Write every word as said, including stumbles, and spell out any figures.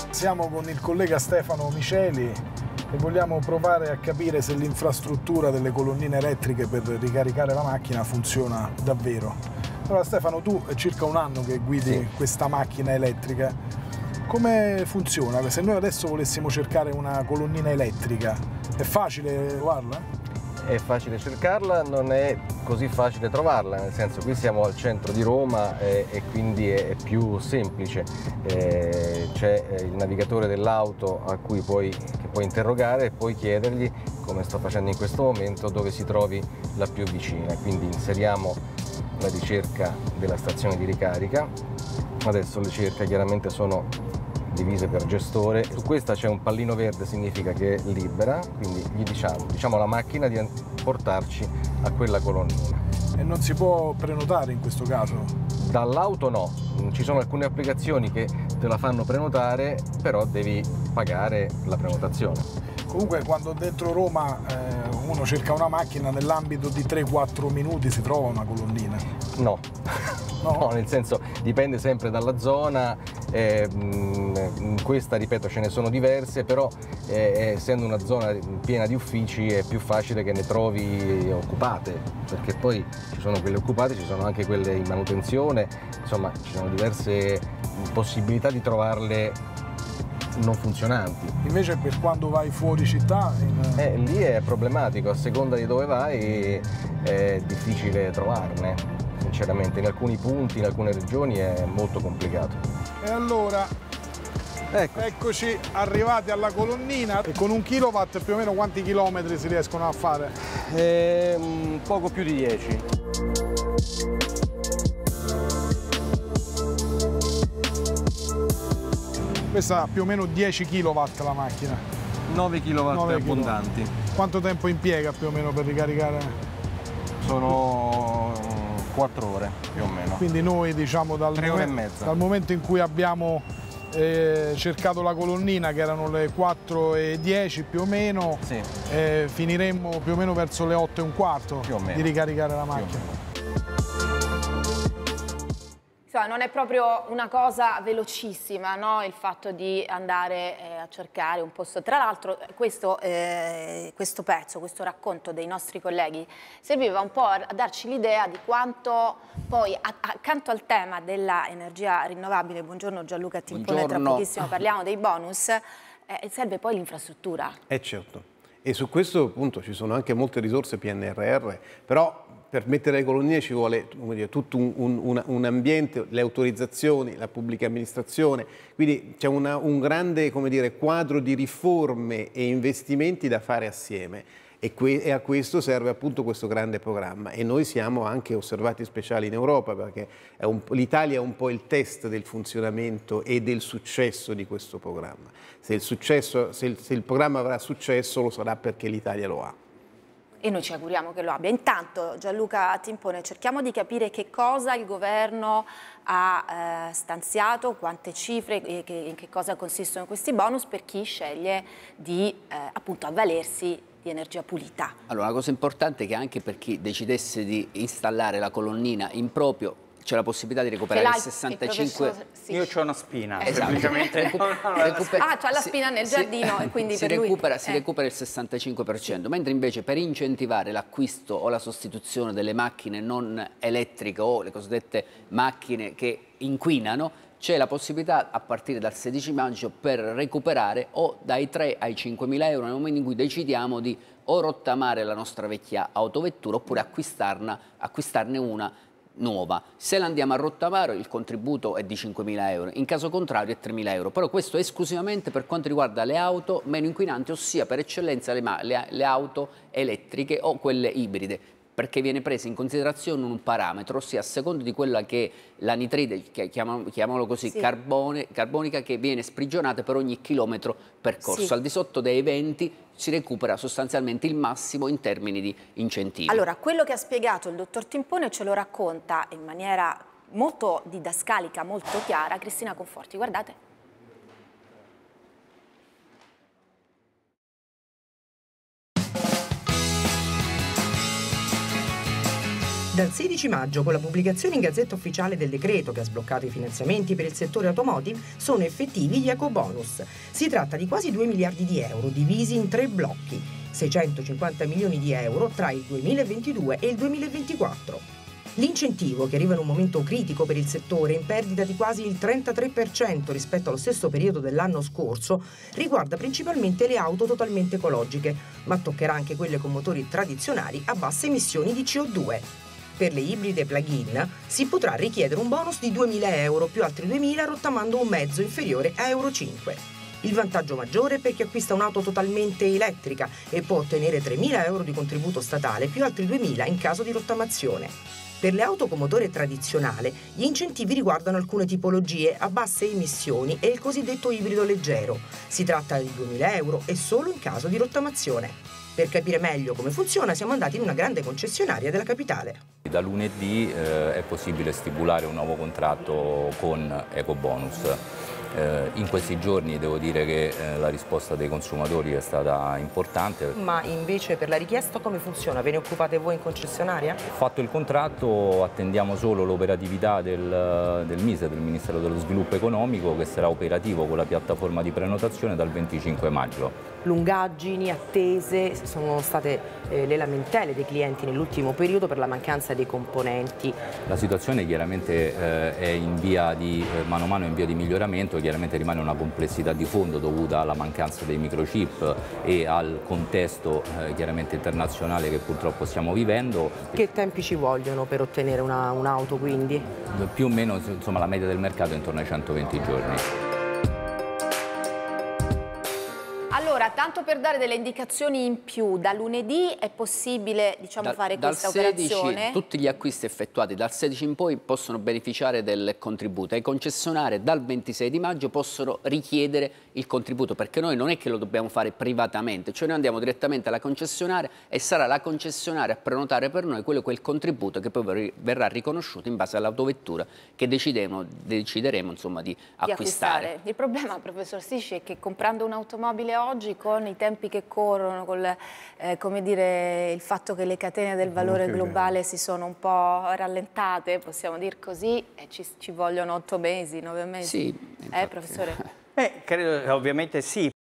Siamo con il collega Stefano Miceli e vogliamo provare a capire se l'infrastruttura delle colonnine elettriche per ricaricare la macchina funziona davvero. Allora Stefano, tu è circa un anno che guidi sì. questa macchina elettrica. Come funziona? Se noi adesso volessimo cercare una colonnina elettrica, è facile trovarla? È facile cercarla, non è così facile trovarla, nel senso qui siamo al centro di Roma e, e quindi è, è più semplice. Eh, c'è il navigatore dell'auto a cui puoi, che puoi interrogare e puoi chiedergli, come sto facendo in questo momento, dove si trovi la più vicina. Quindi inseriamo la ricerca della stazione di ricarica. Adesso le cerche chiaramente sono divise per gestore. Su questa c'è un pallino verde, significa che è libera, quindi gli diciamo, diciamo alla macchina di portarci a quella colonnina. E non si può prenotare in questo caso? Dall'auto no, ci sono alcune applicazioni che te la fanno prenotare, però devi pagare la prenotazione. Comunque quando dentro Roma eh, uno cerca una macchina, nell'ambito di tre quattro minuti si trova una colonnina? No. No? No, nel senso dipende sempre dalla zona, eh, in questa ripeto ce ne sono diverse, però eh, essendo una zona piena di uffici è più facile che ne trovi occupate, perché poi ci sono quelle occupate, ci sono anche quelle in manutenzione, insomma ci sono diverse possibilità di trovarle non funzionanti. Invece per quando vai fuori città? In... Eh, lì è problematico, a seconda di dove vai è difficile trovarne. Sinceramente, in alcuni punti, in alcune regioni è molto complicato. E allora, eccoci, eccoci arrivati alla colonnina. E con un kilowatt più o meno quanti chilometri si riescono a fare? Eh, poco più di dieci. Questa ha più o meno dieci chilowatt la macchina. nove chilowatt nove abbondanti. Kilowatt. Quanto tempo impiega più o meno per ricaricare? Sono quattro ore più o meno. Quindi noi diciamo dal, tre ore e mezza. dal momento in cui abbiamo eh, cercato la colonnina, che erano le quattro e dieci più o meno, sì. eh, finiremmo più o meno verso le otto e un quarto più o meno. di ricaricare la macchina. Insomma, non è proprio una cosa velocissima, no? Il fatto di andare eh, a cercare un posto. Tra l'altro questo, eh, questo pezzo, questo racconto dei nostri colleghi serviva un po' a darci l'idea di quanto poi a, accanto al tema dell'energia rinnovabile, buongiorno Gianluca Timpone, tra pochissimo parliamo dei bonus, eh, serve poi l'infrastruttura. Eh certo, e su questo appunto ci sono anche molte risorse P N R R, però per mettere le colonnine ci vuole, come dire, tutto un, un, un ambiente, le autorizzazioni, la pubblica amministrazione, quindi c'è una, un grande, come dire, quadro di riforme e investimenti da fare assieme e, que, e a questo serve appunto questo grande programma e noi siamo anche osservati speciali in Europa perché l'Italia è un po' il test del funzionamento e del successo di questo programma. Se il, successo, se il, se il programma avrà successo lo sarà perché l'Italia lo ha. E noi ci auguriamo che lo abbia. Intanto, Gianluca Timpone, cerchiamo di capire che cosa il governo ha eh, stanziato, quante cifre e che, in che cosa consistono questi bonus per chi sceglie di eh, appunto avvalersi di energia pulita. Allora, una cosa importante è che anche per chi decidesse di installare la colonnina in proprio c'è la possibilità di recuperare il sessantacinque per cento. Sì. Io ho una spina, esatto. semplicemente. Recuper... Ah, c'ha la spina si, nel giardino si, e quindi si per recupera, lui... si eh. recupera il sessantacinque per cento, sì. Mentre invece per incentivare l'acquisto o la sostituzione delle macchine non elettriche o le cosiddette macchine che inquinano, c'è la possibilità a partire dal sedici maggio per recuperare o dai tre ai cinquemila euro nel momento in cui decidiamo di o rottamare la nostra vecchia autovettura oppure acquistarne, acquistarne una nuova. Se la andiamo a rottamare il contributo è di cinquemila euro, in caso contrario è tremila euro, però questo è esclusivamente per quanto riguarda le auto meno inquinanti, ossia per eccellenza le, le, le auto elettriche o quelle ibride, perché viene preso in considerazione un parametro, ossia a seconda di quella che è l'anitride, chiamiamolo, chiamiamolo così, sì. carbone, carbonica, che viene sprigionata per ogni chilometro percorso. Sì. Al di sotto dei venti si recupera sostanzialmente il massimo in termini di incentivi. Allora, quello che ha spiegato il dottor Timpone ce lo racconta in maniera molto didascalica, molto chiara, Cristina Conforti. Guardate. Dal sedici maggio, con la pubblicazione in Gazzetta Ufficiale del decreto che ha sbloccato i finanziamenti per il settore automotive, sono effettivi gli ecobonus. Si tratta di quasi due miliardi di euro divisi in tre blocchi, seicentocinquanta milioni di euro tra il duemilaventidue e il duemilaventiquattro. L'incentivo, che arriva in un momento critico per il settore, in perdita di quasi il trentatré per cento rispetto allo stesso periodo dell'anno scorso, riguarda principalmente le auto totalmente ecologiche, ma toccherà anche quelle con motori tradizionali a basse emissioni di C O due. Per le ibride plug-in si potrà richiedere un bonus di duemila euro più altri duemila rottamando un mezzo inferiore a Euro cinque. Il vantaggio maggiore è per chi acquista un'auto totalmente elettrica e può ottenere tremila euro di contributo statale più altri duemila in caso di rottamazione. Per le auto con motore tradizionale, gli incentivi riguardano alcune tipologie a basse emissioni e il cosiddetto ibrido leggero. Si tratta di duemila euro e solo in caso di rottamazione. Per capire meglio come funziona, siamo andati in una grande concessionaria della capitale. Da lunedì eh, è possibile stipulare un nuovo contratto con Ecobonus. Eh, in questi giorni devo dire che eh, la risposta dei consumatori è stata importante. Ma invece per la richiesta come funziona? Ve ne occupate voi in concessionaria? Fatto il contratto attendiamo solo l'operatività del, del MISE, del Ministero dello Sviluppo Economico, che sarà operativo con la piattaforma di prenotazione dal venticinque maggio. Lungaggini, attese, sono state eh, le lamentele dei clienti nell'ultimo periodo per la mancanza dei componenti. La situazione chiaramente eh, è in via di, eh, mano a mano in via di miglioramento, chiaramente rimane una complessità di fondo dovuta alla mancanza dei microchip e al contesto eh, chiaramente internazionale che purtroppo stiamo vivendo. Che tempi ci vogliono per ottenere una, un'auto quindi? Più o meno insomma, la media del mercato è intorno ai centoventi giorni. Allora, tanto per dare delle indicazioni in più, da lunedì è possibile diciamo, da, fare dal questa sedici, operazione? Tutti gli acquisti effettuati dal sedici in poi possono beneficiare del contributo. I concessionari dal ventisei di maggio possono richiedere il contributo, perché noi non è che lo dobbiamo fare privatamente, cioè noi andiamo direttamente alla concessionaria e sarà la concessionaria a prenotare per noi quello quel contributo che poi verrà riconosciuto in base all'autovettura che decideremo, decideremo insomma, di, di acquistare. acquistare. Il problema, professor Sisci, è che comprando un'automobile oggi, con i tempi che corrono, con eh, come dire, il fatto che le catene del valore globale si sono un po' rallentate, possiamo dir così, e ci, ci vogliono otto mesi, nove mesi. Sì, eh, professore? Eh, credo ovviamente sì.